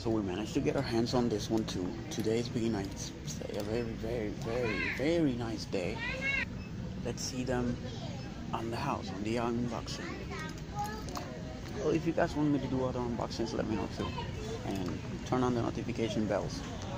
So we managed to get our hands on this one too. Today is being nice. A very, very, very, very nice day. Let's see them on the house, on the unboxing. Well, if you guys want me to do other unboxings, let me know too. And turn on the notification bells.